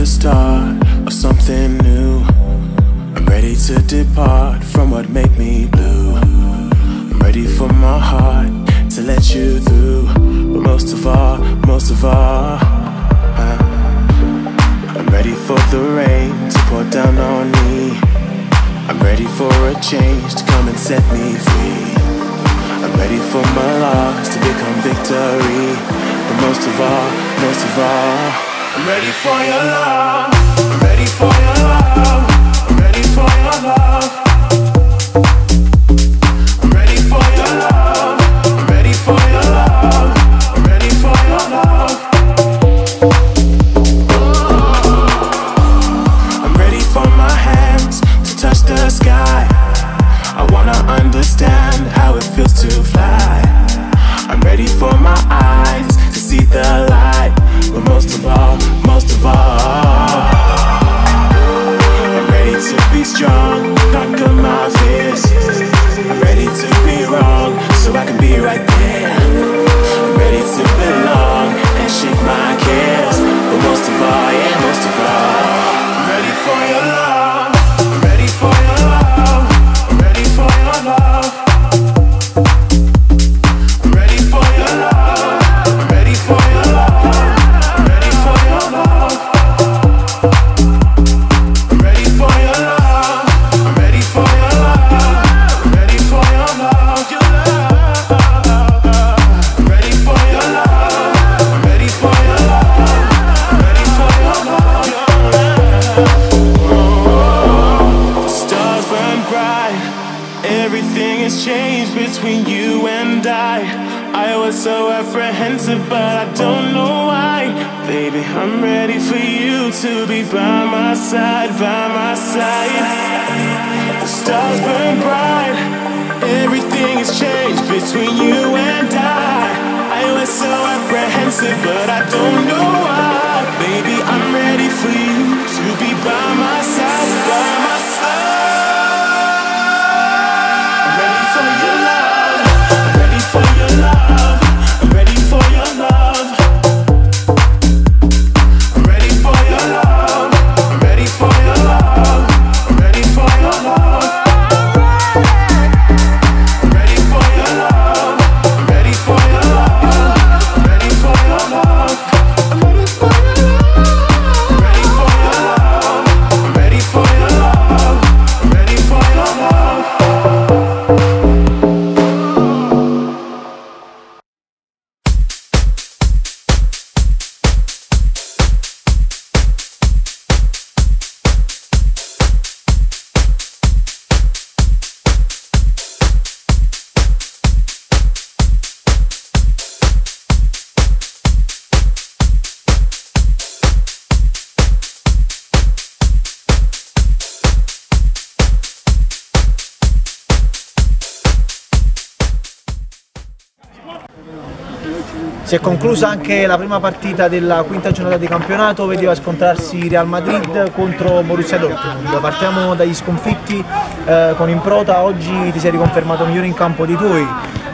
the start of something new. I'm ready to depart from what made me blue. I'm ready for my heart to let you through. But most of all, I'm ready for the rain to pour down on me. I'm ready for a change to come and set me free. I'm ready for my loss to become victory. But most of all, I'm ready for your love. I'm ready for your love. I'm ready for your love. I'm ready for your love. I'm ready for your love. I'm ready for your love. I'm ready for my hands to touch the sky. I wanna understand how it feels to fly. I'm ready for my eyes to see the light. But most of all, I'm ready to be strong, conquer my fears. I'm ready to be wrong, so I can be right there. I'm ready to belong and shake my cares. But most of all, I'm ready for your love. I'm ready for your love. I'm ready for your love. I'm ready for your love. I'm ready for your love. I'm ready for your love. I'm ready for your love. I'm ready for your love. I'm ready for your love. I'm ready for your love. I'm ready for your love. I'm ready for your love. The stars burn bright. Everything has changed between you and I was so apprehensive, but I don't know why. Baby, I'm ready for you to be by my side, by my side. The stars burn bright. Everything has changed between you and I was so apprehensive, but I don't know why. Baby, I'm ready for you to be by my side, by my side. I'm ready for your love. I'm ready for your love. I'm ready for your love. I'm ready for your love. I'm ready for your love. I'm ready for your love. I'm ready for your love. I'm ready for your love. I'm ready for your love. I'm ready for your love. I'm ready for your love. I'm ready for your love. Si è conclusa anche la prima partita della quinta giornata di campionato, vedeva scontrarsi Real Madrid contro Borussia Dortmund. Partiamo dagli sconfitti con Improta. Oggi ti sei riconfermato migliore in campo dei tuoi.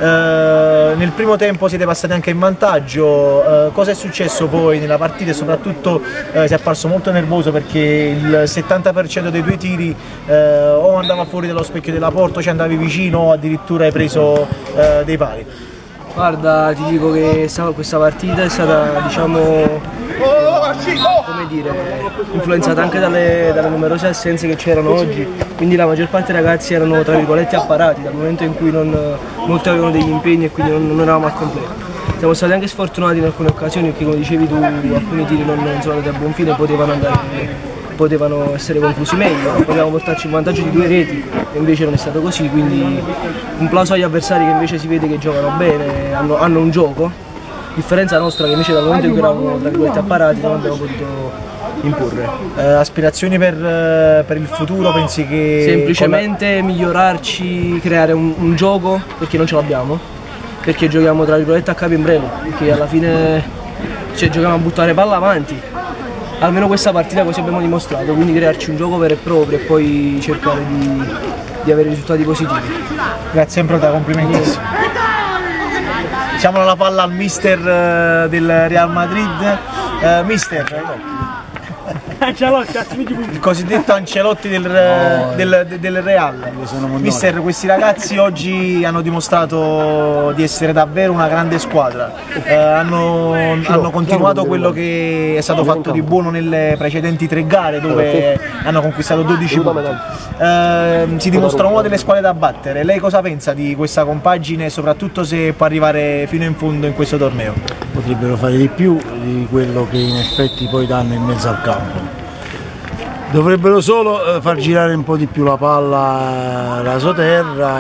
Nel primo tempo siete passati anche in vantaggio. Cosa è successo poi nella partita e soprattutto sei apparso molto nervoso perché il 70% dei tuoi tiri o andava fuori dallo specchio della porta, o ci andavi vicino o addirittura hai preso dei pali. Guarda, ti dico che questa partita è stata, diciamo, come dire, influenzata anche dalle numerose assenze che c'erano oggi, quindi la maggior parte dei ragazzi erano tra virgolette apparati dal momento in cui molti avevano degli impegni e quindi non eravamo al completo. Siamo stati anche sfortunati in alcune occasioni perché, come dicevi tu, alcuni tiri non sono andati a buon fine, potevano essere conclusi meglio, potevamo portarci in vantaggio di 2 reti e invece non è stato così, quindi un plauso agli avversari che invece si vede che giocano bene, hanno un gioco, differenza nostra che invece dal momento in cui eravamo tra virgolette apparati non abbiamo potuto imporre. Aspirazioni per il futuro, pensi che... Semplicemente migliorarci, creare un gioco, perché non ce l'abbiamo, perché giochiamo tra virgolette a capo in breve, perché alla fine giochiamo a buttare palla avanti. Almeno questa partita così abbiamo dimostrato, quindi crearci un gioco vero e proprio e poi cercare di avere risultati positivi. Grazie Improta, complimentissimo. Diciamo la palla al mister del Real Madrid. Mister, Il cosiddetto Ancelotti del Real. Mister, questi ragazzi oggi hanno dimostrato di essere davvero una grande squadra, hanno continuato quello che è stato fatto di buono nelle precedenti 3 gare dove hanno conquistato 12 punti. Si dimostra una delle squadre da battere. Lei cosa pensa di questa compagine e soprattutto se può arrivare fino in fondo in questo torneo? Potrebbero fare di più di quello che in effetti poi danno in mezzo al campo. Dovrebbero solo far girare un po' di più la palla rasoterra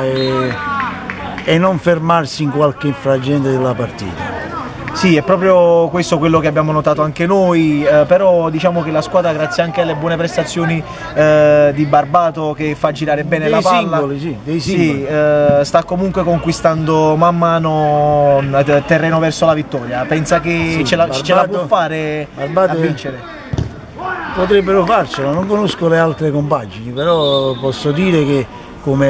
e non fermarsi in qualche frangente della partita. Sì, è proprio questo quello che abbiamo notato anche noi, però diciamo che la squadra, grazie anche alle buone prestazioni di Barbato, che fa girare bene la palla, dei simboli. sta comunque conquistando man mano terreno verso la vittoria. Pensa che ce la può fare a vincere? Potrebbero farcela, non conosco le altre compagini, però posso dire che come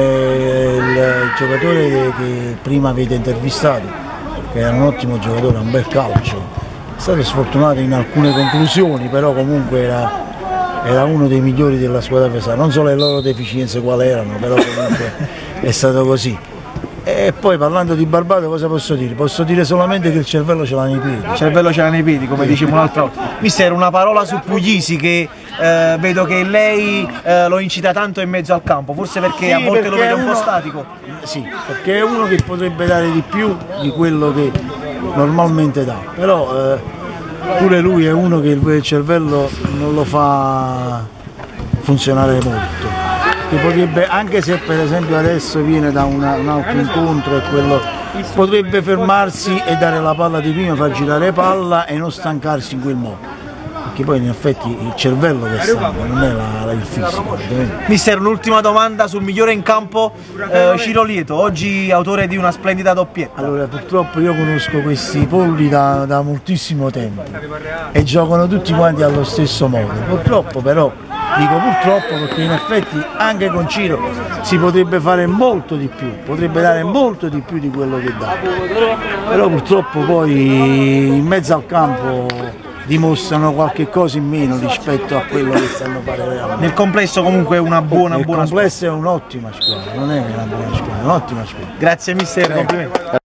il giocatore che prima avete intervistato, che era un ottimo giocatore, un bel calcio, è stato sfortunato in alcune conclusioni, però comunque era uno dei migliori della squadra avversaria. Non so le loro deficienze quali erano, però comunque è stato così. E poi parlando di Barbato cosa posso dire? Posso dire solamente che il cervello ce l'ha nei piedi. Il cervello ce l'ha nei piedi, come dicevamo un'altra volta. Mister, una parola su Puglisi, che vedo che lei lo incita tanto in mezzo al campo, forse perché a volte lo vede un po' statico. Sì, perché è uno che potrebbe dare di più di quello che normalmente dà, però pure lui è uno che il cervello non lo fa funzionare molto. Che potrebbe, anche se per esempio adesso viene da un altro incontro e quello potrebbe fermarsi e dare la palla di prima, far girare palla e non stancarsi in quel modo, perché poi in effetti il cervello che stanca, non è il fisico. Mister, un'ultima domanda sul migliore in campo, Ciro Lieto, oggi autore di una splendida doppietta. Allora, purtroppo io conosco questi polli da moltissimo tempo e giocano tutti quanti allo stesso modo, purtroppo però. Dico purtroppo perché in effetti anche con Ciro si potrebbe fare molto di più, potrebbe dare molto di più di quello che dà, però purtroppo poi in mezzo al campo dimostrano qualche cosa in meno rispetto a quello che stanno fare realmente. Nel complesso comunque è una buona squadra. Nel complesso è un'ottima squadra, non è una buona squadra, è un'ottima squadra. Grazie mister, complimenti.